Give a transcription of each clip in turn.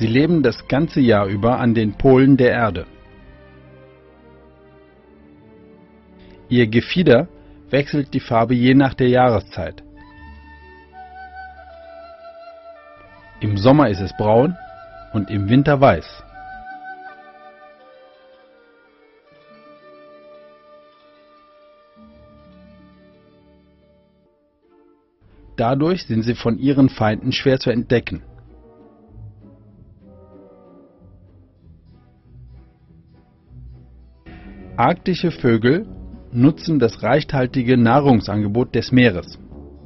Sie leben das ganze Jahr über an den Polen der Erde. Ihr Gefieder wechselt die Farbe je nach der Jahreszeit. Im Sommer ist es braun und im Winter weiß. Dadurch sind sie von ihren Feinden schwer zu entdecken. Arktische Vögel nutzen das reichhaltige Nahrungsangebot des Meeres.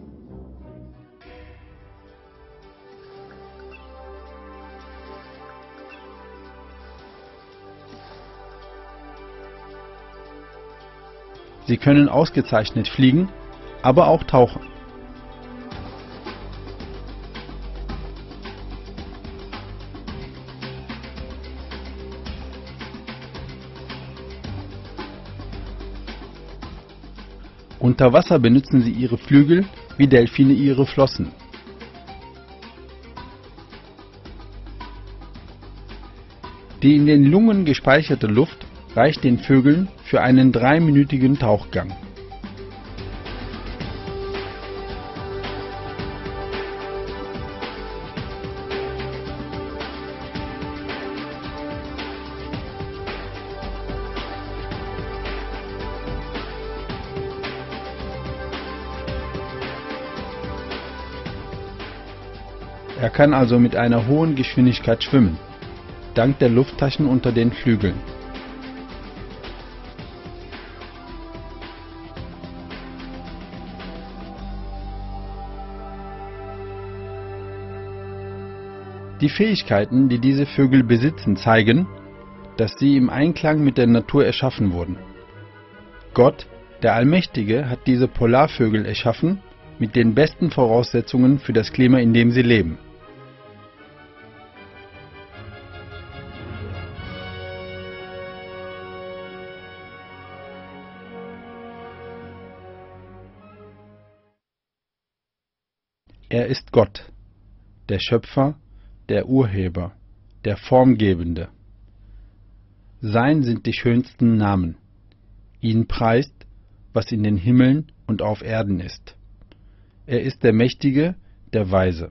Sie können ausgezeichnet fliegen, aber auch tauchen. Unter Wasser benutzen sie ihre Flügel wie Delfine ihre Flossen. Die in den Lungen gespeicherte Luft reicht den Vögeln für einen 3-minütigen Tauchgang. Er kann also mit einer hohen Geschwindigkeit schwimmen, dank der Lufttaschen unter den Flügeln. Die Fähigkeiten, die diese Vögel besitzen, zeigen, dass sie im Einklang mit der Natur erschaffen wurden. Gott, der Allmächtige, hat diese Polarvögel erschaffen mit den besten Voraussetzungen für das Klima, in dem sie leben. Er ist Gott, der Schöpfer, der Urheber, der Formgebende. Sein sind die schönsten Namen. Ihn preist, was in den Himmeln und auf Erden ist. Er ist der Mächtige, der Weise.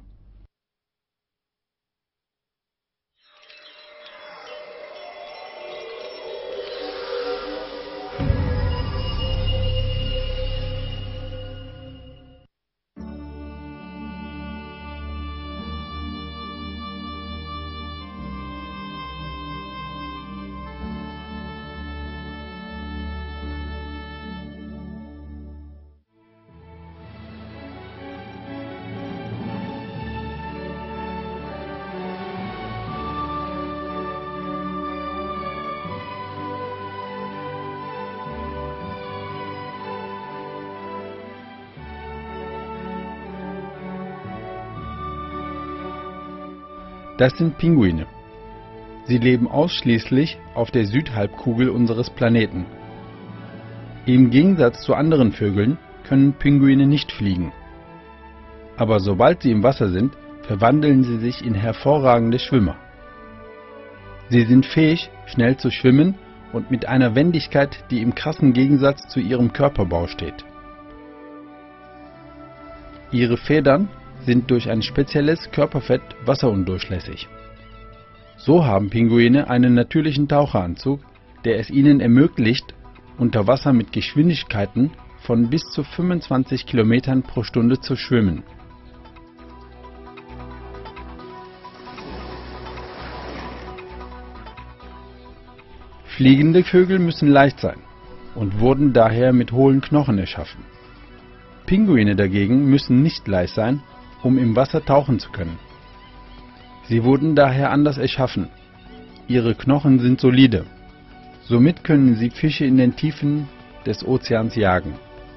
Das sind Pinguine. Sie leben ausschließlich auf der Südhalbkugel unseres Planeten. Im Gegensatz zu anderen Vögeln können Pinguine nicht fliegen. Aber sobald sie im Wasser sind, verwandeln sie sich in hervorragende Schwimmer. Sie sind fähig, schnell zu schwimmen und mit einer Wendigkeit, die im krassen Gegensatz zu ihrem Körperbau steht. Ihre Federn sind durch ein spezielles Körperfett wasserundurchlässig. So haben Pinguine einen natürlichen Taucheranzug, der es ihnen ermöglicht, unter Wasser mit Geschwindigkeiten von bis zu 25 km pro Stunde zu schwimmen. Fliegende Vögel müssen leicht sein und wurden daher mit hohlen Knochen erschaffen. Pinguine dagegen müssen nicht leicht sein, um im Wasser tauchen zu können. Sie wurden daher anders erschaffen. Ihre Knochen sind solide. Somit können sie Fische in den Tiefen des Ozeans jagen.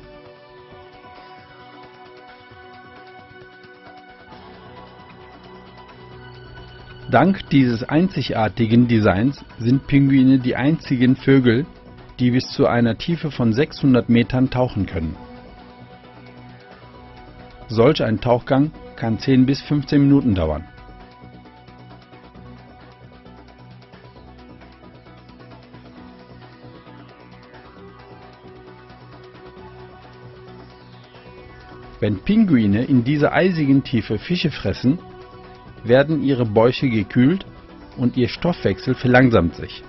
Dank dieses einzigartigen Designs sind Pinguine die einzigen Vögel, die bis zu einer Tiefe von 600 Metern tauchen können. Solch ein Tauchgang kann 10 bis 15 Minuten dauern. Wenn Pinguine in dieser eisigen Tiefe Fische fressen, werden ihre Bäuche gekühlt und ihr Stoffwechsel verlangsamt sich.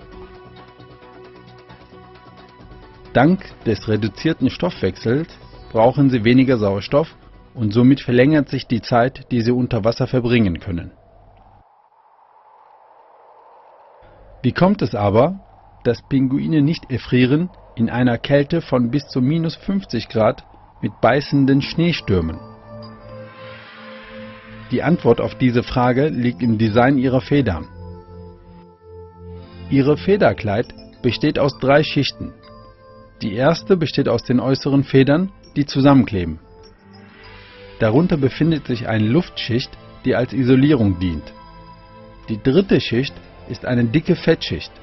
Dank des reduzierten Stoffwechsels brauchen sie weniger Sauerstoff und somit verlängert sich die Zeit, die sie unter Wasser verbringen können. Wie kommt es aber, dass Pinguine nicht erfrieren in einer Kälte von bis zu -50 Grad mit beißenden Schneestürmen? Die Antwort auf diese Frage liegt im Design ihrer Federn. Ihre Federkleid besteht aus 3 Schichten. Die erste besteht aus den äußeren Federn, die zusammenkleben. Darunter befindet sich eine Luftschicht, die als Isolierung dient. Die dritte Schicht ist eine dicke Fettschicht.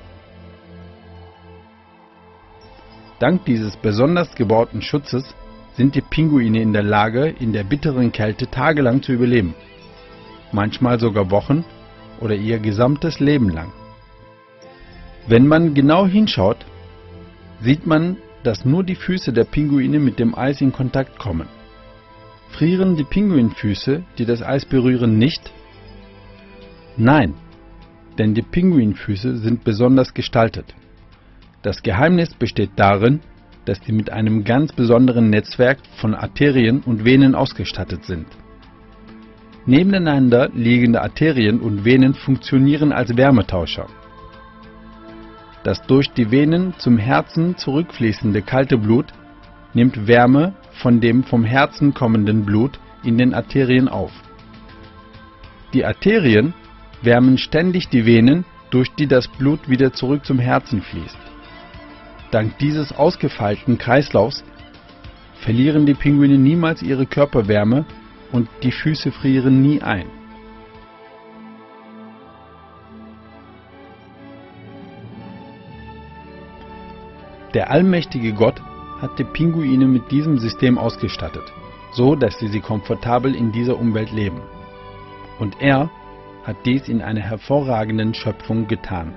Dank dieses besonders gebauten Schutzes sind die Pinguine in der Lage, in der bitteren Kälte tagelang zu überleben, manchmal sogar Wochen oder ihr gesamtes Leben lang. Wenn man genau hinschaut, sieht man, dass nur die Füße der Pinguine mit dem Eis in Kontakt kommen. Frieren die Pinguinfüße, die das Eis berühren, nicht? Nein, denn die Pinguinfüße sind besonders gestaltet. Das Geheimnis besteht darin, dass sie mit einem ganz besonderen Netzwerk von Arterien und Venen ausgestattet sind. Nebeneinander liegende Arterien und Venen funktionieren als Wärmetauscher. Das durch die Venen zum Herzen zurückfließende kalte Blut nimmt Wärme von dem vom Herzen kommenden Blut in den Arterien auf. Die Arterien wärmen ständig die Venen, durch die das Blut wieder zurück zum Herzen fließt. Dank dieses ausgefeilten Kreislaufs verlieren die Pinguine niemals ihre Körperwärme und die Füße frieren nie ein. Der allmächtige Gott hat die Pinguine mit diesem System ausgestattet, so dass sie komfortabel in dieser Umwelt leben. Und er hat dies in einer hervorragenden Schöpfung getan.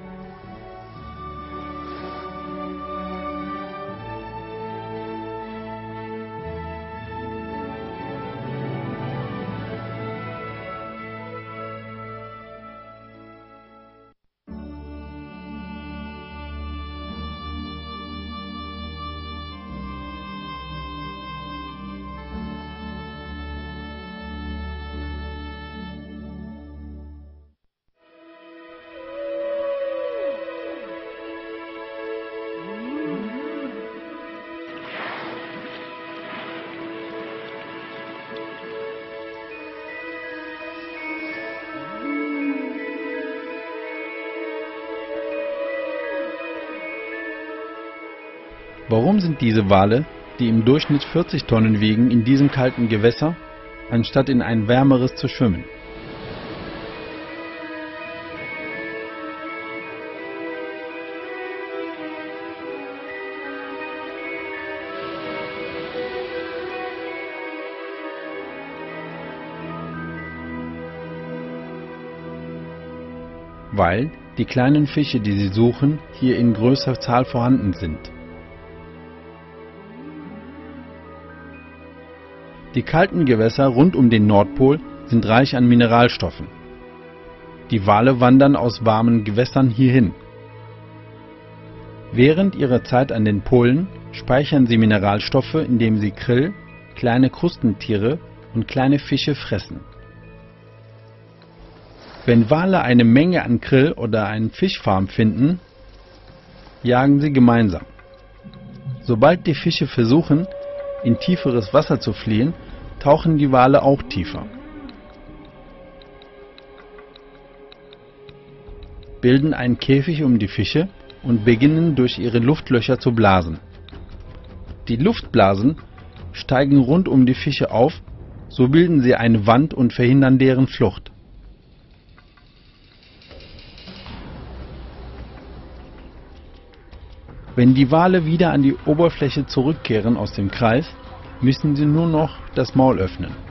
Warum sind diese Wale, die im Durchschnitt 40 Tonnen wiegen, in diesem kalten Gewässer, anstatt in ein wärmeres zu schwimmen? Weil die kleinen Fische, die sie suchen, hier in größerer Zahl vorhanden sind. Die kalten Gewässer rund um den Nordpol sind reich an Mineralstoffen. Die Wale wandern aus warmen Gewässern hierhin. Während ihrer Zeit an den Polen speichern sie Mineralstoffe, indem sie Krill, kleine Krustentiere und kleine Fische fressen. Wenn Wale eine Menge an Krill oder einen Fischfarm finden, jagen sie gemeinsam. Sobald die Fische versuchen, in tieferes Wasser zu fliehen, tauchen die Wale auch tiefer. Bilden einen Käfig um die Fische und beginnen durch ihre Luftlöcher zu blasen. Die Luftblasen steigen rund um die Fische auf, so bilden sie eine Wand und verhindern deren Flucht. Wenn die Wale wieder an die Oberfläche zurückkehren aus dem Kreis, müssen sie nur noch das Maul öffnen.